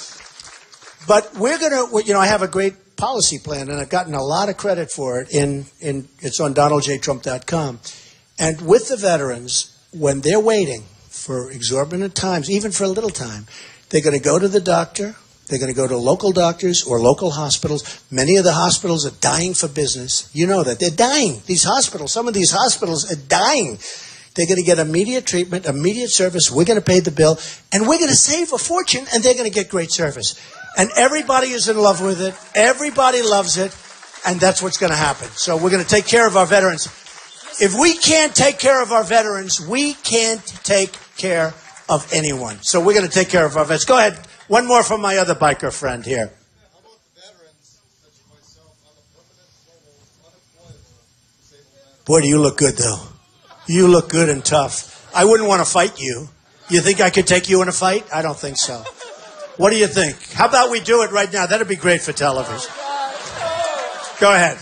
But we're going to, you know, I have a great policy plan, and I've gotten a lot of credit for it. In, in It's on donald j trump dot com. And with the veterans, when they're waiting for exorbitant times, even for a little time, they're going to go to the doctor. They're going to go to local doctors or local hospitals. Many of the hospitals are dying for business. You know that. They're dying. These hospitals, some of these hospitals are dying. They're going to get immediate treatment, immediate service. We're going to pay the bill. And we're going to save a fortune, and they're going to get great service. And everybody is in love with it. Everybody loves it. And that's what's going to happen. So we're going to take care of our veterans. If we can't take care of our veterans, we can't take care of anyone. So we're going to take care of our vets. Go ahead. One more from my other biker friend here. How about the veterans such as myself on the permanent total, unemployable, disabled veterans? Boy, do you look good, though. You look good and tough. I wouldn't want to fight you. You think I could take you in a fight? I don't think so. What do you think? How about we do it right now? That'd be great for television. Go ahead.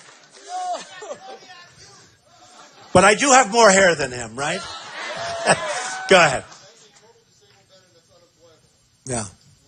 But I do have more hair than him, right? Go ahead. Yeah.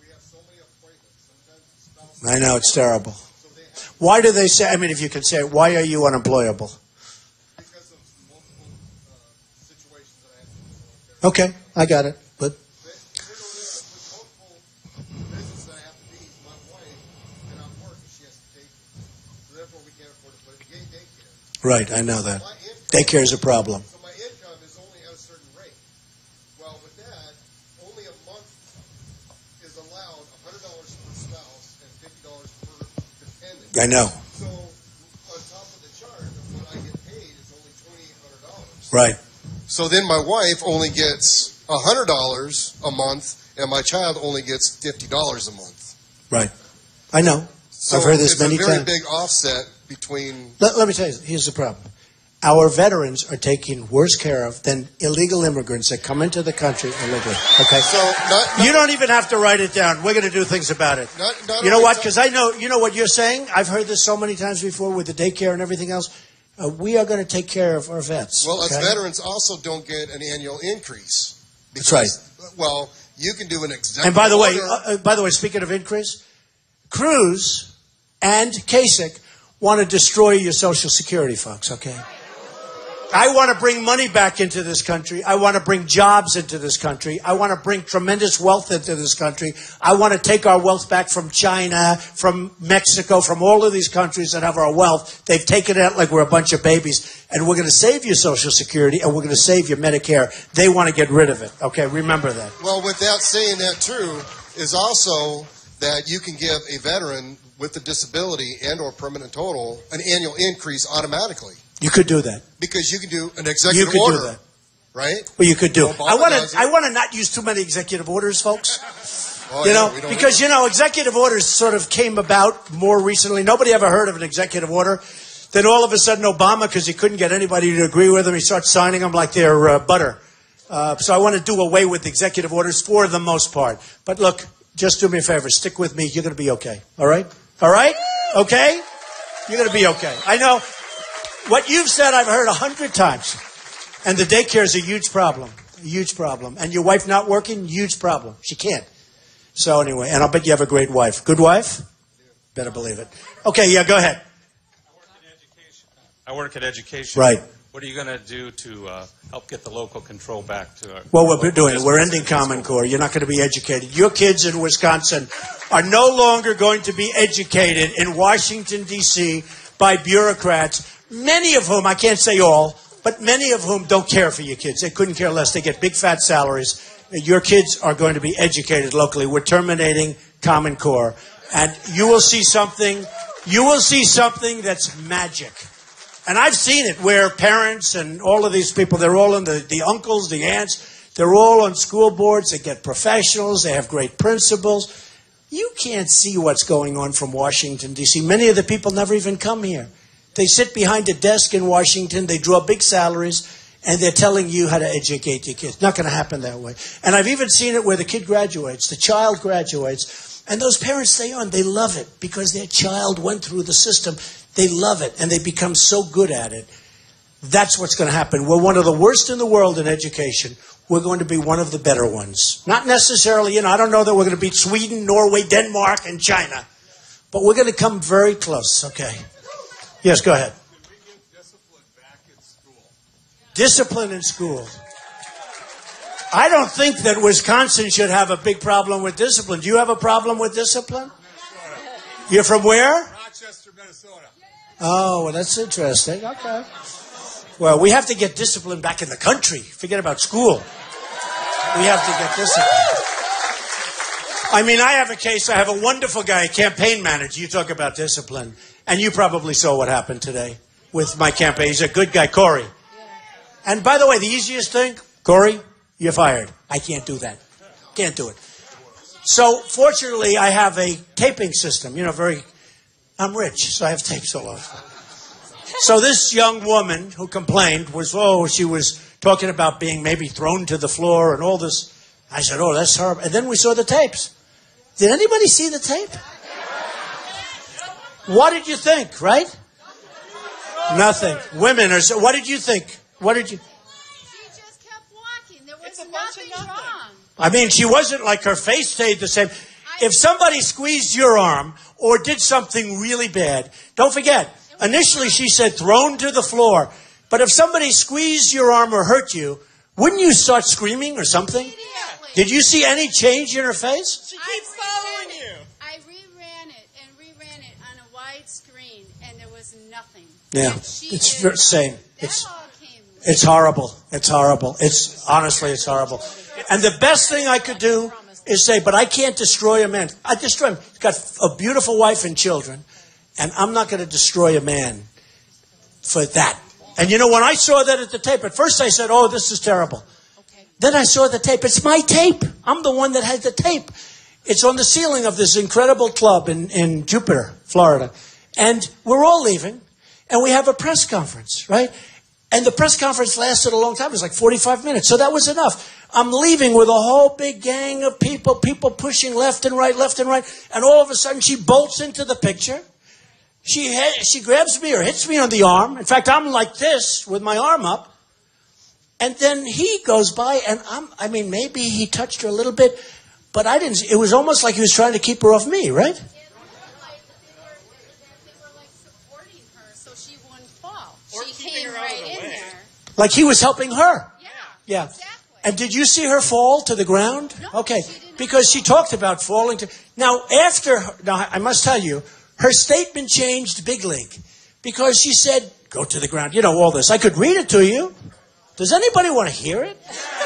I know, it's terrible. Why do they say, I mean, if you can say it, why are you unemployable? Because of multiple uh, situations that I have to do. Okay, I got it. But With multiple visits that I have to be, my wife cannot work and she has to take, so therefore we can't afford to put in daycare. right, I know that. My income Daycare is a problem. So my income is only at a certain rate. Well, with that, only a month is allowed one hundred dollars per spouse and fifty dollars per dependent. I know. So on top of the chart of what I get paid is only twenty-eight hundred dollars. Right. So then my wife only gets one hundred dollars a month, and my child only gets fifty dollars a month. Right. I know. So I've heard this many it's a very times. big offset between... Let, let me tell you, here's the problem. Our veterans are taken worse care of than illegal immigrants that come into the country illegally. Okay? So not, not, You don't even have to write it down. We're going to do things about it. Not, not You know only what? so- Because I know, you know what you're saying? I've heard this so many times before with the daycare and everything else. Uh, we are going to take care of our vets. Well, okay? us veterans also don't get an annual increase. That's right. Well, you can do an executive And by the way, order. uh, uh, by the way, speaking of increase, Cruz and Kasich want to destroy your Social Security, folks, okay? I want to bring money back into this country. I want to bring jobs into this country. I want to bring tremendous wealth into this country. I want to take our wealth back from China, from Mexico, from all of these countries that have our wealth. They've taken it like we're a bunch of babies. And we're going to save your Social Security, and we're going to save your Medicare. They want to get rid of it. Okay, remember that. Well, without saying that true, is also that you can give a veteran with a disability and or permanent total an annual increase automatically. You could do that. Because you can do an You executive could order, do that. right? Well, you could do. Obama I want does to. it. I want to not use too many executive orders, folks. Oh, You yeah, know, we don't because, you know, executive orders sort of came about more recently. Nobody ever heard of an executive order. Then all of a sudden, Obama, because he couldn't get anybody to agree with him, he starts signing them like they're uh, butter. Uh, so I want to do away with executive orders for the most part. But look, just do me a favor. Stick with me. You're going to be okay. All right? All right? Okay? You're going to be okay. I know what you've said I've heard a hundred times. And the daycare is a huge problem. A huge problem. And your wife not working, huge problem. She can't. So anyway, and I'll bet you have a great wife. Good wife? Better believe it. Okay, yeah, go ahead. I work in education. I work at education. Right. What are you going to do to uh, help get the local control back to our Well, we're local doing it. We're districts ending and Common schools? Core. You're not going to be educated. Your kids in Wisconsin are no longer going to be educated in Washington, D C by bureaucrats, many of whom, I can't say all, but many of whom don't care for your kids. They couldn't care less. They get big fat salaries. Your kids are going to be educated locally. We're terminating Common Core. And you will see something, you will see something that's magic. And I've seen it where parents and all of these people, they're all in the, the uncles, the aunts, they're all on school boards. They get professionals. They have great principals. You can't see what's going on from Washington, D C Many of the people never even come here. They sit behind a desk in Washington. They draw big salaries, and they're telling you how to educate your kids. Not going to happen that way. And I've even seen it where the kid graduates, the child graduates, and those parents stay on. They love it because their child went through the system. They love it, and they become so good at it. That's what's going to happen. We're one of the worst in the world in education. We're going to be one of the better ones. Not necessarily, you know, I don't know that we're going to beat Sweden, Norway, Denmark, and China. But we're going to come very close, okay? Yes, go ahead. Can we get discipline back in school? Discipline in school. I don't think that Wisconsin should have a big problem with discipline. Do you have a problem with discipline? Minnesota. You're from where? Rochester, Minnesota. Oh, well, that's interesting. Okay. Well, we have to get discipline back in the country. Forget about school. We have to get discipline. I mean, I have a case. I have a wonderful guy, a campaign manager. You talk about discipline. And you probably saw what happened today with my campaign. He's a good guy, Corey. And by the way, the easiest thing, Corey, you're fired. I can't do that. Can't do it. So fortunately, I have a taping system. You know, very, I'm rich, so I have tapes all over. So this young woman who complained was, oh, she was talking about being maybe thrown to the floor and all this. I said, oh, that's horrible. And then we saw the tapes. Did anybody see the tape? What did you think, right? Nothing. Women are so, what did you think? What did you? She just kept walking. There was nothing wrong. I mean, she wasn't like her face stayed the same. If somebody squeezed your arm or did something really bad, don't forget, initially she said thrown to the floor. But if somebody squeezed your arm or hurt you, wouldn't you start screaming or something? Immediately. Did you see any change in her face? She keeps following you. I reran it and reran it on a wide screen, and there was nothing. Yeah, And she it's is- the same. That It's all came It's horrible. It's horrible. It's honestly, it's horrible. And the best thing I could do is say, but I can't destroy a man. I destroy him. He's got a beautiful wife and children, and I'm not going to destroy a man for that. And you know, when I saw that at the tape, at first I said, oh, this is terrible. Okay. Then I saw the tape. It's my tape. I'm the one that had the tape. It's on the ceiling of this incredible club in, in Jupiter, Florida. And we're all leaving, and we have a press conference, right? And the press conference lasted a long time. It was like forty-five minutes. So that was enough. I'm leaving with a whole big gang of people, people pushing left and right, left and right. And all of a sudden, she bolts into the picture. She she grabs me or hits me on the arm. In fact, I'm like this with my arm up. And then he goes by, and I'm, I mean, maybe he touched her a little bit, but I didn't. It was almost like he was trying to keep her off me, right? They were like supporting her so she wouldn't fall. Or She keeping came her out right of the in way. there. Like he was helping her. Yeah. Yeah. Exactly. And did you see her fall to the ground? No, Okay. she did not. Because she talked about falling to... Now, after... Now, I must tell you, her statement changed big league. Because she said, go to the ground. You know, all this. I could read it to you. Does anybody want to hear it?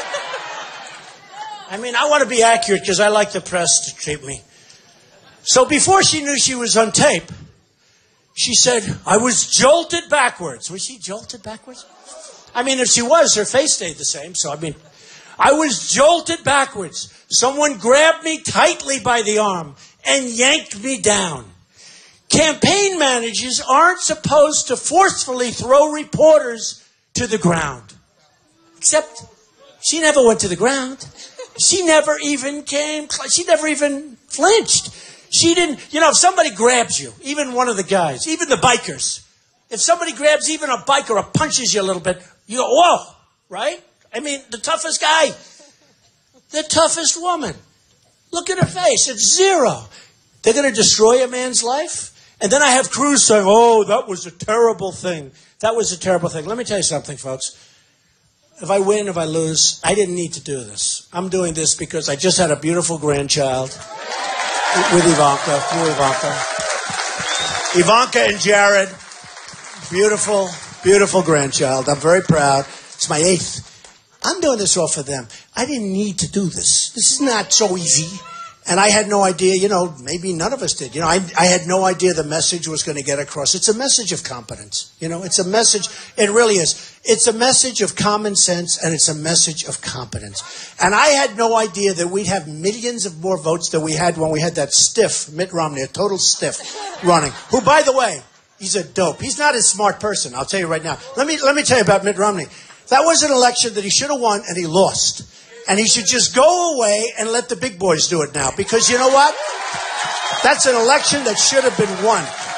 I mean, I want to be accurate because I like the press to treat me. So before she knew she was on tape, she said, I was jolted backwards. Was she jolted backwards? I mean, if she was, her face stayed the same. So, I mean, I was jolted backwards. Someone grabbed me tightly by the arm and yanked me down. Campaign managers aren't supposed to forcefully throw reporters to the ground. Except she never went to the ground. She never even came, she never even flinched. She didn't, you know, if somebody grabs you, even one of the guys, even the bikers, if somebody grabs even a biker or punches you a little bit, you go, whoa, right? I mean, the toughest guy, the toughest woman. Look at her face. It's zero. They're going to destroy a man's life? And then I have crews saying, oh, that was a terrible thing. That was a terrible thing. Let me tell you something, folks. If I win, if I lose, I didn't need to do this. I'm doing this because I just had a beautiful grandchild with Ivanka, through Ivanka. Ivanka and Jared, beautiful, beautiful grandchild. I'm very proud. It's my eighth. I'm doing this all for them. I didn't need to do this. This is not so easy. And I had no idea, you know, maybe none of us did. You know, I, I had no idea the message was going to get across. It's a message of competence. You know, it's a message, it really is. It's a message of common sense, and it's a message of competence. And I had no idea that we'd have millions of more votes than we had when we had that stiff Mitt Romney, a total stiff running, who, by the way, he's a dope. He's not a smart person, I'll tell you right now. Let me, let me tell you about Mitt Romney. That was an election that he should have won, and he lost. And he should just go away and let the big boys do it now. Because you know what? That's an election that should have been won.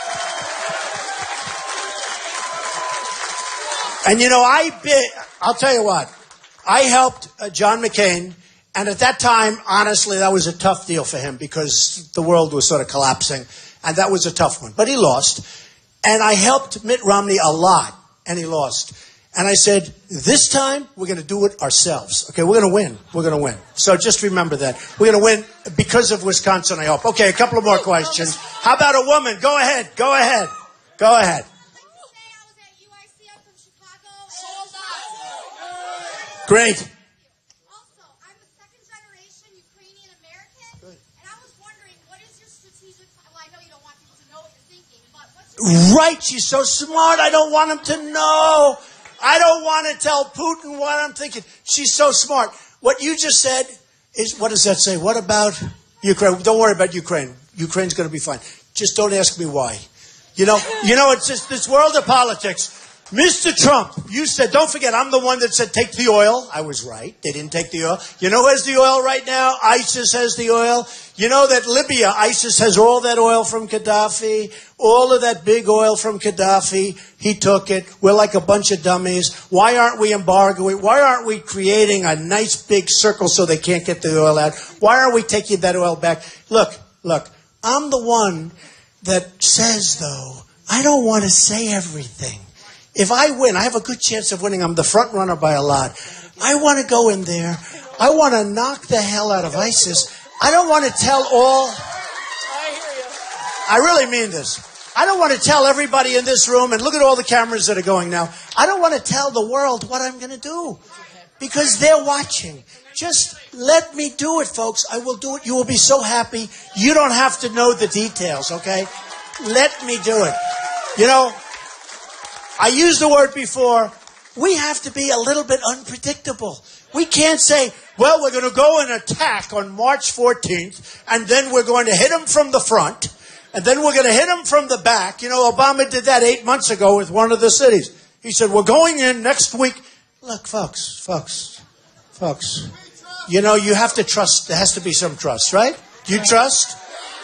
And you know, I bid, I'll tell you what. I helped uh, John McCain. And at that time, honestly, that was a tough deal for him because the world was sort of collapsing. And that was a tough one. But he lost. And I helped Mitt Romney a lot. And he lost. And I said, this time, we're going to do it ourselves. Okay, we're going to win. We're going to win. So just remember that. We're going to win because of Wisconsin, I hope. Okay, a couple of more questions. How about a woman? Go ahead. Go ahead. Go ahead. Great. Also, I'm a second-generation Ukrainian-American, and I was wondering, what is your strategic... Well, I know you don't want people to know what you're thinking, but what's your... Right. She's so smart. I don't want him to know. I don't want to tell Putin what I'm thinking. She's so smart. What you just said is, what does that say? What about Ukraine? Don't worry about Ukraine. Ukraine's going to be fine. Just don't ask me why. You know, you know, it's just this world of politics. Mister Trump, you said, don't forget, I'm the one that said take the oil. I was right. They didn't take the oil. You know who has the oil right now? ISIS has the oil. You know that Libya, ISIS has all that oil from Gaddafi, all of that big oil from Gaddafi. He took it. We're like a bunch of dummies. Why aren't we embargoing? Why aren't we creating a nice big circle so they can't get the oil out? Why aren't we taking that oil back? Look, look, I'm the one that says, though, I don't want to say everything. If I win, I have a good chance of winning. I'm the front runner by a lot. I want to go in there. I want to knock the hell out of ISIS. I don't want to tell all... I really mean this. I don't want to tell everybody in this room, and look at all the cameras that are going now. I don't want to tell the world what I'm going to do because they're watching. Just let me do it, folks. I will do it. You will be so happy. You don't have to know the details, okay? Let me do it. You know, I used the word before. We have to be a little bit unpredictable. We can't say, well, we're going to go and attack on March fourteenth, and then we're going to hit them from the front, and then we're going to hit them from the back. You know, Obama did that eight months ago with one of the cities. He said, we're going in next week. Look, folks, folks, folks, you know, you have to trust. There has to be some trust, right? Do you trust?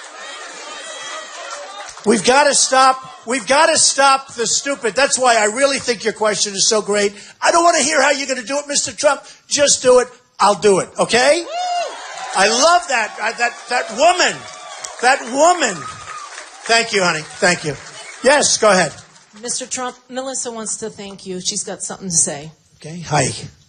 We've got to stop. We've got to stop the stupid. That's why I really think your question is so great. I don't want to hear how you're going to do it, Mister Trump. Just do it. I'll do it. Okay? I love that. I, that that woman. That woman. Thank you, honey. Thank you. Yes, go ahead. Mister Trump, Melissa wants to thank you. She's got something to say. Okay. Hi.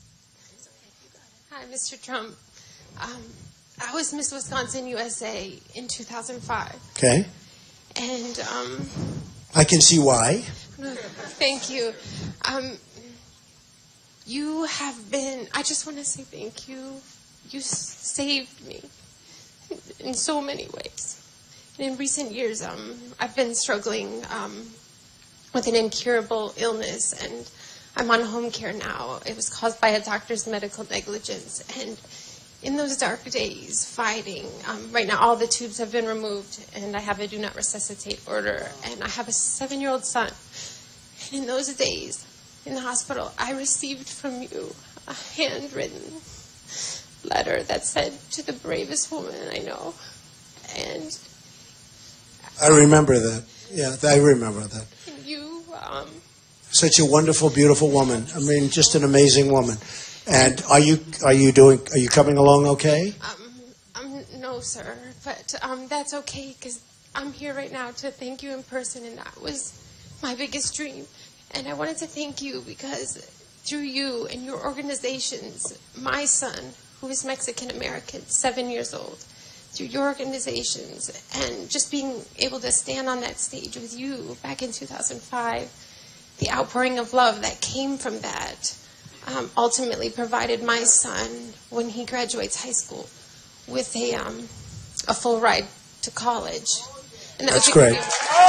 Hi, Mister Trump. Um, I was Miss Wisconsin U S A in two thousand five. Okay. And um, I can see why. Thank you. Um, you have been, I just want to say thank you. You saved me in so many ways. And in recent years, um, I've been struggling um, with an incurable illness, and I'm on home care now. It was caused by a doctor's medical negligence. And in those dark days, fighting, um, right now all the tubes have been removed, and I have a do not resuscitate order, and I have a seven-year-old son. And in those days, in the hospital, I received from you a handwritten letter that said, to the bravest woman I know. And I remember that. Yeah, I remember that. you, um... Such a wonderful, beautiful woman. I mean, just an amazing woman. And are you are you doing? Are you coming along okay? Um, um, no, sir, but um, that's okay because I'm here right now to thank you in person, and that was my biggest dream. And I wanted to thank you because through you and your organizations, my son, who is Mexican American, seven years old, through your organizations, and just being able to stand on that stage with you back in two thousand five, the outpouring of love that came from that. Um, ultimately provided my son, when he graduates high school, with a um, a full ride to college. And that That's was great.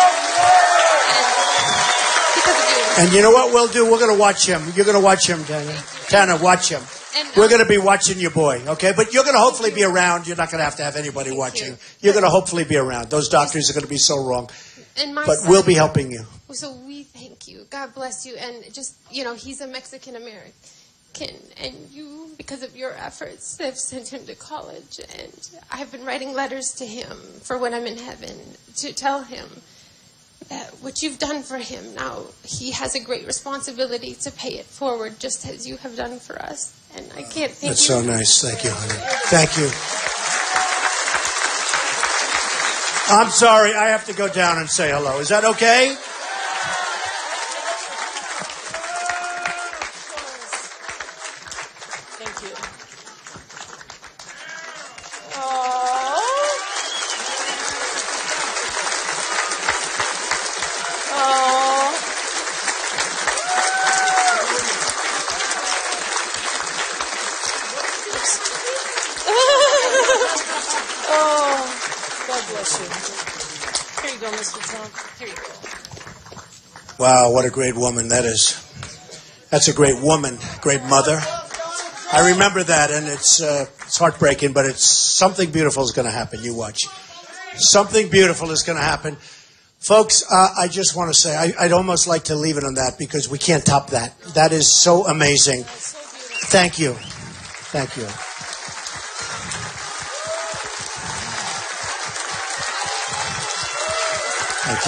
And, and you know what we'll do? We're going to watch him. You're going to watch him, Tana. Tana, watch him. And, um, We're going to be watching your boy, okay? But you're going to hopefully be around. You're not going to have to have anybody watching. You. You're going to hopefully be around. Those doctors are going to be so wrong. And my but son, we'll be helping you. So we thank you. God bless you. And just, you know, he's a Mexican American. And you, because of your efforts, have sent him to college. And I've been writing letters to him for when I'm in heaven to tell him that what you've done for him, now he has a great responsibility to pay it forward, just as you have done for us. And I can't thank That's you. so nice. Thank you, honey. Thank you. I'm sorry. I have to go down and say hello. Is that okay? Thank you. God bless you. Here you go, Mister Trump. Here you go. Wow, what a great woman that is. That's a great woman, great mother. I remember that, and it's uh, it's heartbreaking, but it's something beautiful is going to happen. You watch. Something beautiful is going to happen. Folks, uh, I just want to say, I, I'd almost like to leave it on that because we can't top that. That is so amazing. Thank you. Thank you. Thank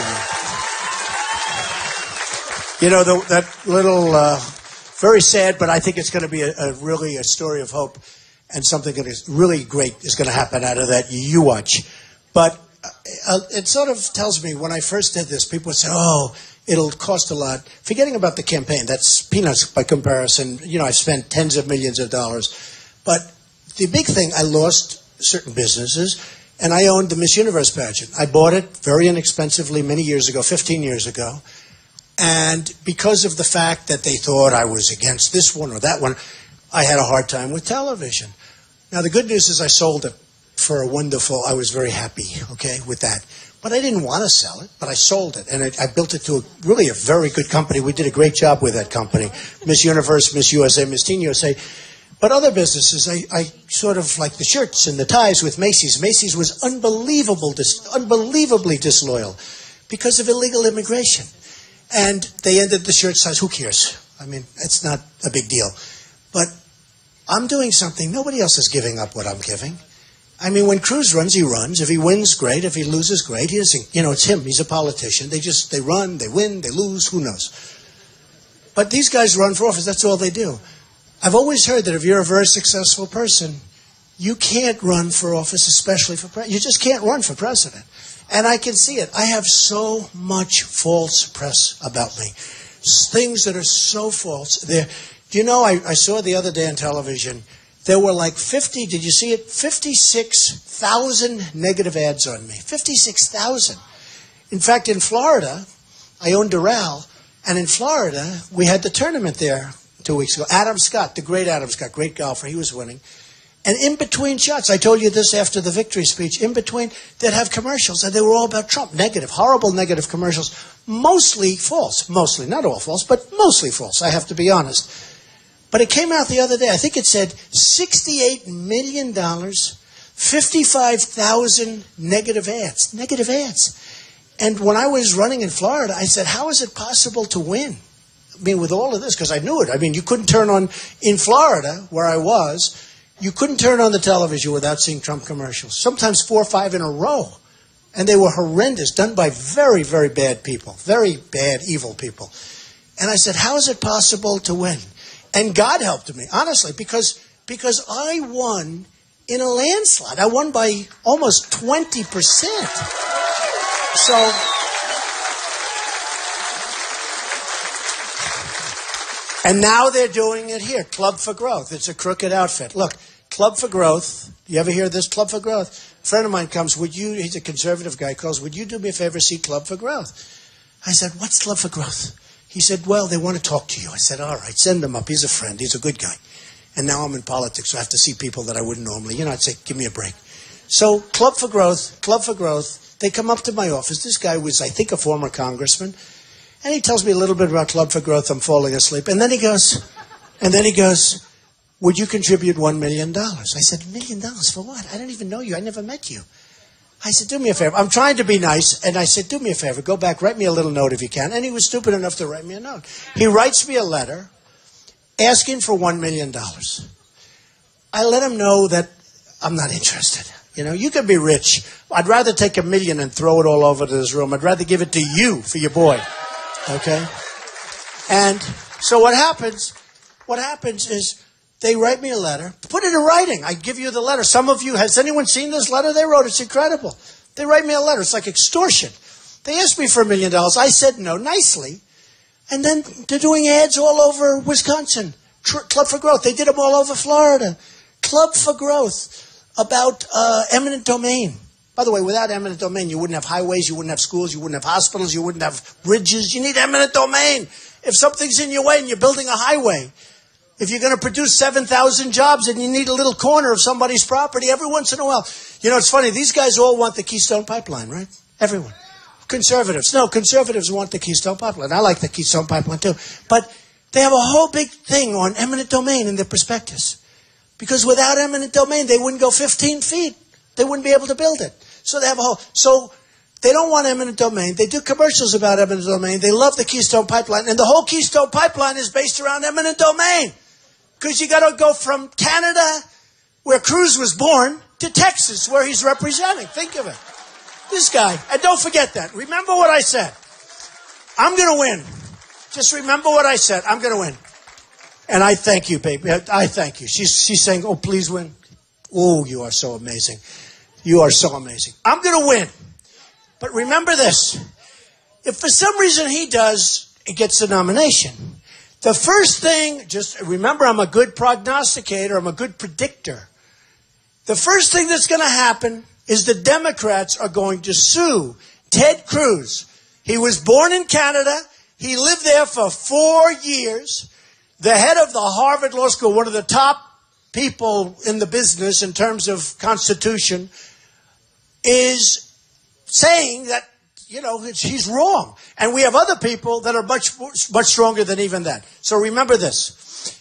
you. You know, the, that little, uh, very sad, but I think it's going to be a, a really a story of hope, and something that is really great is going to happen out of that. You watch. But uh, it sort of tells me, when I first did this, people would say, oh, it'll cost a lot. Forgetting about the campaign, that's peanuts by comparison. You know, I spent tens of millions of dollars. But the big thing, I lost certain businesses, and I owned the Miss Universe pageant. I bought it very inexpensively many years ago, fifteen years ago. And because of the fact that they thought I was against this one or that one, I had a hard time with television. Now, the good news is I sold it for a wonderful, I was very happy, okay, with that. But I didn't want to sell it, but I sold it. And I, I built it to a, really a very good company. We did a great job with that company. Miss Universe, Miss U S A, Miss Teen U S A. But other businesses, I, I sort of like the shirts and the ties with Macy's. Macy's was unbelievable, dis, unbelievably disloyal because of illegal immigration. And they ended the shirt size. Who cares? I mean, it's not a big deal. But I'm doing something. Nobody else is giving up what I'm giving. I mean, when Cruz runs, he runs. If he wins, great. If he loses, great. He doesn't, you know, it's him. He's a politician. They just, they run, they win, they lose. Who knows? But these guys run for office. That's all they do. I've always heard that if you're a very successful person, you can't run for office, especially for president. You just can't run for president. And I can see it. I have so much false press about me. Things that are so false. There, do you know, I, I saw the other day on television, there were like fifty, did you see it? fifty-six thousand negative ads on me. fifty-six thousand. In fact, in Florida, I owned Doral, and in Florida, we had the tournament there two weeks ago. Adam Scott, the great Adam Scott, great golfer, he was winning. And in between shots, I told you this after the victory speech, in between, they'd have commercials, and they were all about Trump. Negative, horrible negative commercials. Mostly false. Mostly, not all false, but mostly false, I have to be honest. But it came out the other day. I think it said sixty-eight million dollars, fifty-five thousand negative ads. Negative ads. And when I was running in Florida, I said, how is it possible to win? I mean, with all of this, because I knew it. I mean, you couldn't turn on, in Florida, where I was, you couldn't turn on the television without seeing Trump commercials. Sometimes four or five in a row. And they were horrendous, done by very, very bad people. Very bad, evil people. And I said, how is it possible to win? And God helped me, honestly, because, because I won in a landslide. I won by almost twenty percent. So, and now they're doing it here, Club for Growth. It's a crooked outfit. Look, Club for Growth, you ever hear this, Club for Growth? A friend of mine comes, would you, he's a conservative guy, calls, would you do me a favor, see Club for Growth? I said, what's Club for Growth? He said, well, they want to talk to you. I said, all right, send him up. He's a friend. He's a good guy. And now I'm in politics, so I have to see people that I wouldn't normally. You know, I'd say, give me a break. So Club for Growth, Club for Growth, they come up to my office. This guy was, I think, a former congressman. And he tells me a little bit about Club for Growth. I'm falling asleep. And then he goes, and then he goes, would you contribute one million dollars? I said, a million dollars for what? I don't even know you. I never met you. I said, do me a favor. I'm trying to be nice. And I said, do me a favor. Go back. Write me a little note if you can. And he was stupid enough to write me a note. He writes me a letter asking for one million dollars. I let him know that I'm not interested. You know, you can be rich. I'd rather take a million and throw it all over to this room. I'd rather give it to you for your boy. Okay? And so what happens, what happens is they write me a letter. Put it in writing. I give you the letter. Some of you, has anyone seen this letter they wrote? It's incredible. They write me a letter. It's like extortion. They asked me for a million dollars. I said no, nicely. And then they're doing ads all over Wisconsin. Tr- Club for Growth. They did them all over Florida. Club for Growth about uh, eminent domain. By the way, without eminent domain, you wouldn't have highways, you wouldn't have schools, you wouldn't have hospitals, you wouldn't have bridges. You need eminent domain. If something's in your way and you're building a highway, if you're going to produce seven thousand jobs and you need a little corner of somebody's property every once in a while. You know, it's funny. These guys all want the Keystone Pipeline, right? Everyone. Conservatives. No, conservatives want the Keystone Pipeline. I like the Keystone Pipeline too. But they have a whole big thing on eminent domain in their prospectus. Because without eminent domain, they wouldn't go fifteen feet. They wouldn't be able to build it. So they have a whole... So they don't want eminent domain. They do commercials about eminent domain. They love the Keystone Pipeline. And the whole Keystone Pipeline is based around eminent domain. Because you got to go from Canada, where Cruz was born, to Texas, where he's representing. Think of it. This guy. And don't forget that. Remember what I said. I'm going to win. Just remember what I said. I'm going to win. And I thank you, baby. I thank you. She's, she's saying, oh, please win. Oh, you are so amazing. You are so amazing. I'm going to win. But remember this. If for some reason he does, he gets the nomination. The first thing, just remember, I'm a good prognosticator. I'm a good predictor. The first thing that's going to happen is the Democrats are going to sue Ted Cruz. He was born in Canada. He lived there for four years. The head of the Harvard Law School, one of the top people in the business in terms of Constitution, is saying that, you know, it's, he's wrong. And we have other people that are much, much stronger than even that. So remember this.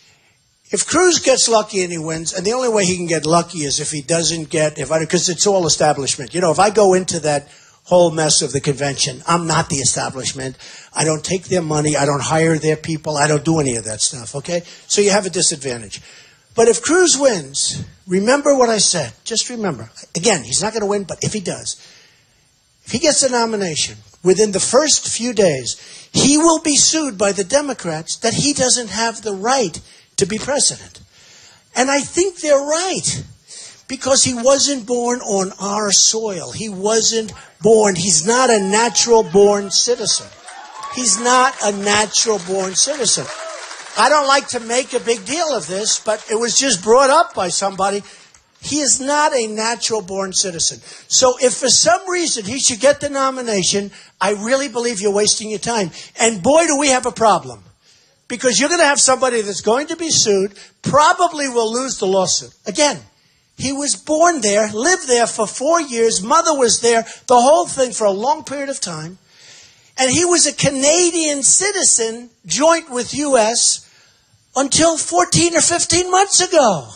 If Cruz gets lucky and he wins, and the only way he can get lucky is if he doesn't get, if I, because it's all establishment. You know, if I go into that whole mess of the convention, I'm not the establishment. I don't take their money. I don't hire their people. I don't do any of that stuff, okay? So you have a disadvantage. But if Cruz wins, remember what I said. Just remember. Again, he's not going to win, but if he does, if he gets a nomination, within the first few days, he will be sued by the Democrats that he doesn't have the right to be president. And I think they're right, because he wasn't born on our soil. He wasn't born. He's not a natural-born citizen. He's not a natural-born citizen. I don't like to make a big deal of this, but it was just brought up by somebody. He is not a natural-born citizen. So if for some reason he should get the nomination, I really believe you're wasting your time. And boy, do we have a problem. Because you're going to have somebody that's going to be sued, probably will lose the lawsuit. Again, he was born there, lived there for four years, mother was there, the whole thing for a long period of time. And he was a Canadian citizen, joint with U S, until fourteen or fifteen months ago.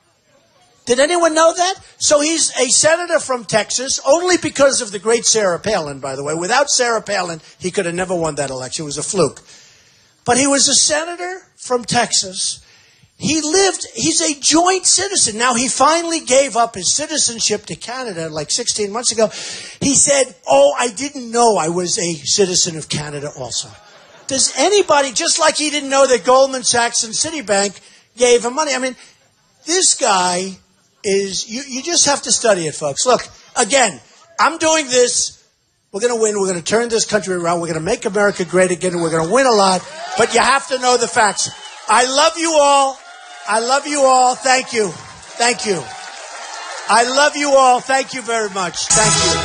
Did anyone know that? So he's a senator from Texas, only because of the great Sarah Palin, by the way. Without Sarah Palin, he could have never won that election. It was a fluke. But he was a senator from Texas. He lived, he's a joint citizen. Now, he finally gave up his citizenship to Canada like sixteen months ago. He said, oh, I didn't know I was a citizen of Canada also. Does anybody, just like he didn't know that Goldman Sachs and Citibank gave him money? I mean, this guy is, you, you just have to study it, folks. Look, again, I'm doing this. We're going to win. We're going to turn this country around. We're going to make America great again. And we're going to win a lot. But you have to know the facts. I love you all. I love you all. Thank you. Thank you. I love you all. Thank you very much. Thank you.